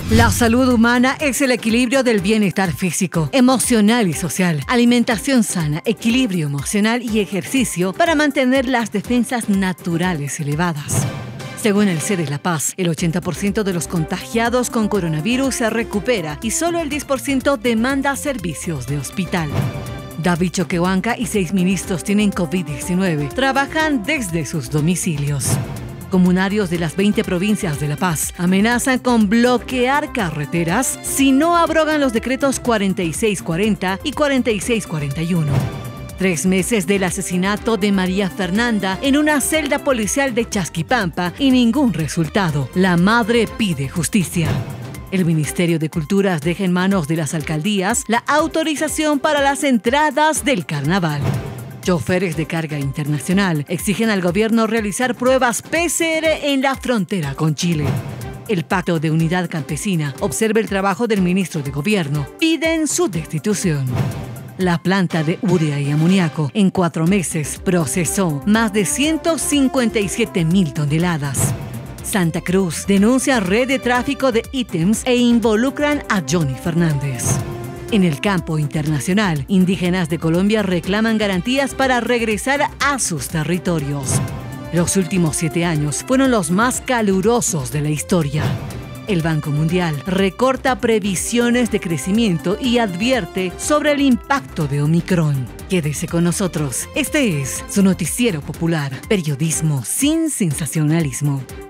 La salud humana es el equilibrio del bienestar físico, emocional y social, alimentación sana, equilibrio emocional y ejercicio para mantener las defensas naturales elevadas. Según el CEDES La Paz, el 80% de los contagiados con coronavirus se recupera y solo el 10% demanda servicios de hospital. David Choquehuanca y 6 ministros tienen COVID-19. Trabajan desde sus domicilios. Comunarios de las 20 provincias de La Paz amenazan con bloquear carreteras si no abrogan los decretos 4640 y 4641. 3 meses del asesinato de María Fernanda en una celda policial de Chasquipampa y ningún resultado. La madre pide justicia. El Ministerio de Culturas deja en manos de las alcaldías la autorización para las entradas del carnaval. Choferes de carga internacional exigen al gobierno realizar pruebas PCR en la frontera con Chile. El Pacto de Unidad Campesina observa el trabajo del ministro de Gobierno. Piden su destitución. La planta de urea y amoníaco en 4 meses procesó más de 157.000 toneladas. Santa Cruz denuncia red de tráfico de ítems e involucran a Johnny Fernández. En el campo internacional, indígenas de Colombia reclaman garantías para regresar a sus territorios. Los últimos 7 años fueron los más calurosos de la historia. El Banco Mundial recorta previsiones de crecimiento y advierte sobre el impacto de Omicron. Quédese con nosotros. Este es su noticiero popular, periodismo sin sensacionalismo.